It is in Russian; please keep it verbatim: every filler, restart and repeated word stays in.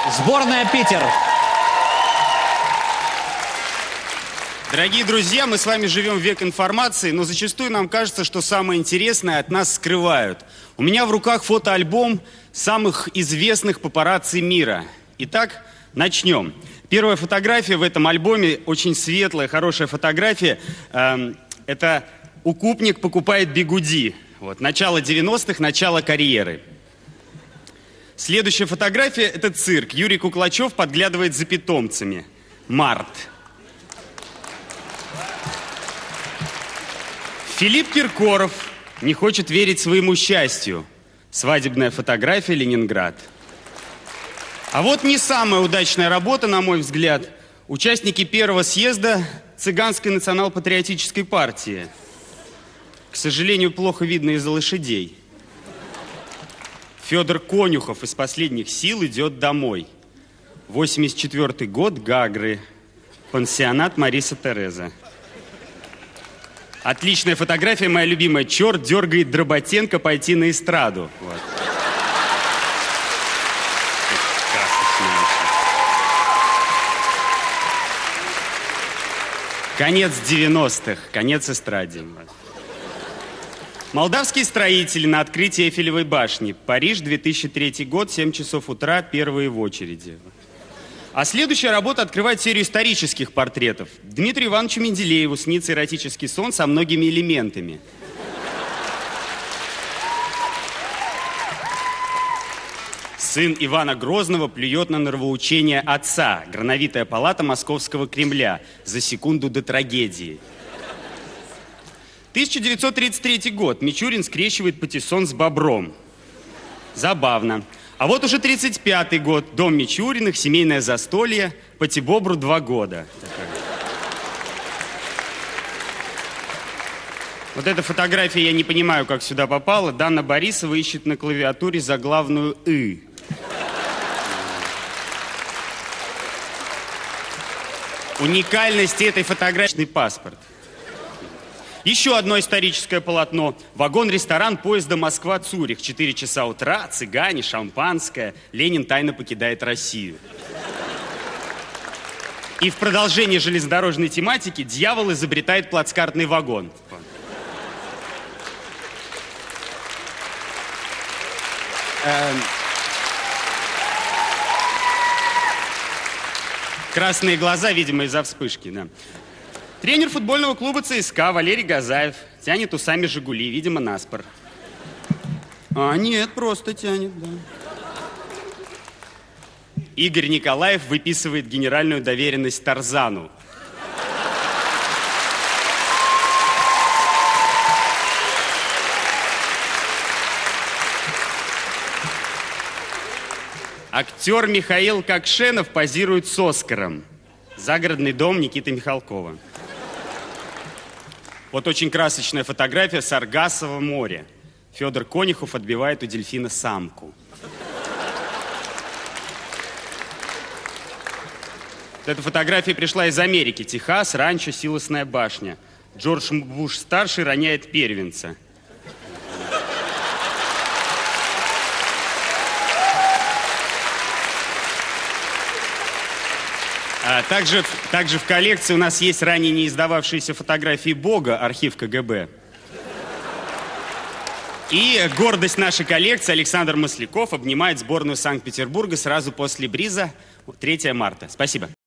Сборная Питер. Дорогие друзья, мы с вами живем в век информации, но зачастую нам кажется, что самое интересное от нас скрывают. У меня в руках фотоальбом самых известных папарацци мира. Итак, начнем. Первая фотография в этом альбоме, очень светлая, хорошая фотография. Эм, это укупник покупает бигуди. Вот, начало девяностых, начало карьеры. Следующая фотография – это цирк. Юрий Куклачев подглядывает за питомцами. Март. Филипп Киркоров не хочет верить своему счастью. Свадебная фотография, Ленинград. А вот не самая удачная работа, на мой взгляд. Участники первого съезда Цыганской национал-патриотической партии. К сожалению, плохо видно из-за лошадей. Федор Конюхов из последних сил идет домой. восемьдесят четвёртый год, Гагры. Пансионат Мариса Тереза. Отличная фотография, моя любимая. Черт дергает Дроботенко пойти на эстраду. Вот. Конец девяностых, конец эстраде. Молдавские строители на открытии Эйфелевой башни. Париж, две тысячи третий год, семь часов утра, первые в очереди. А следующая работа открывает серию исторических портретов. Дмитрию Ивановичу Менделееву снится эротический сон со многими элементами. Сын Ивана Грозного плюет на нравоучение отца. Грановитая палата Московского Кремля. За секунду до трагедии. тысяча девятьсот тридцать третий год. Мичурин скрещивает патиссон с бобром. Забавно. А вот уже тридцать пятый год. Дом Мичуриных, семейное застолье. Патибобру два года. Вот эта фотография, я не понимаю, как сюда попала. Дана Борисова ищет на клавиатуре заглавную «ы». Уникальность этой фотографии – паспорт. Еще одно историческое полотно. Вагон-ресторан поезда Москва-Цюрих. Четыре часа утра, цыгане, шампанское. Ленин тайно покидает Россию. И в продолжении железнодорожной тематики дьявол изобретает плацкартный вагон. Эм... Красные глаза, видимо, из-за вспышки, да. Тренер футбольного клуба ЦСКА Валерий Газаев тянет усами «Жигули», видимо, наспор. А, нет, просто тянет, да. Игорь Николаев выписывает генеральную доверенность Тарзану. Актер Михаил Кокшенов позирует с Оскаром. Загородный дом Никиты Михалкова. Вот очень красочная фотография Саргассово море. Федор Конюхов отбивает у дельфина самку. Эта фотография пришла из Америки. Техас, ранчо, Силосная башня. Джордж Буш-старший роняет первенца. А также, также в коллекции у нас есть ранее не издававшиеся фотографии Бога, архив КГБ. И гордость нашей коллекции Александр Масляков обнимает сборную Санкт-Петербурга сразу после бриза. третьего марта. Спасибо.